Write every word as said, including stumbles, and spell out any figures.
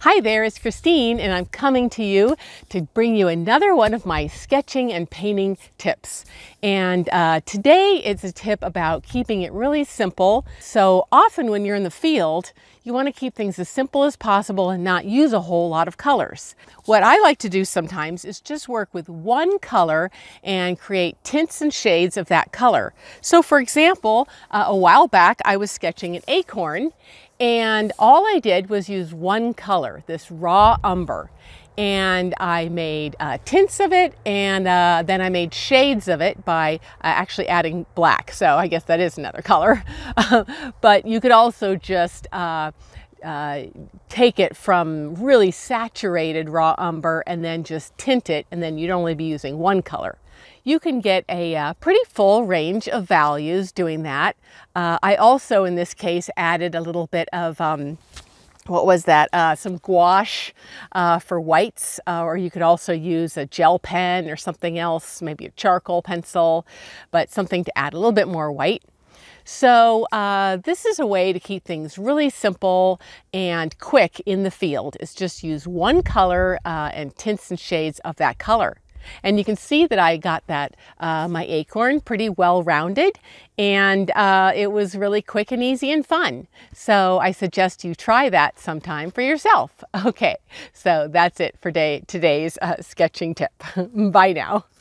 Hi there, it's Christine, and I'm coming to you to bring you another one of my sketching and painting tips. And uh, today it's a tip about keeping it really simple. So often when you're in the field, you want to keep things as simple as possible and not use a whole lot of colors. What I like to do sometimes is just work with one color and create tints and shades of that color. So for example, uh, a while back I was sketching an acorn, and all I did was use one color, this raw umber. And I made uh, tints of it, and uh, then I made shades of it by uh, actually adding black. So I guess that is another color. But you could also just uh, uh, take it from really saturated raw umber and then just tint it, and then you'd only be using one color. You can get a uh, pretty full range of values doing that. Uh, I also, in this case, added a little bit of, um, what was that, uh, some gouache uh, for whites, uh, or you could also use a gel pen or something else, maybe a charcoal pencil, but something to add a little bit more white. So uh, this is a way to keep things really simple and quick in the field. Is just use one color uh, and tints and shades of that color. And you can see that I got that, uh, my acorn pretty well rounded, and uh, it was really quick and easy and fun. So I suggest you try that sometime for yourself. Okay, so that's it for day, today's uh, sketching tip. Bye now.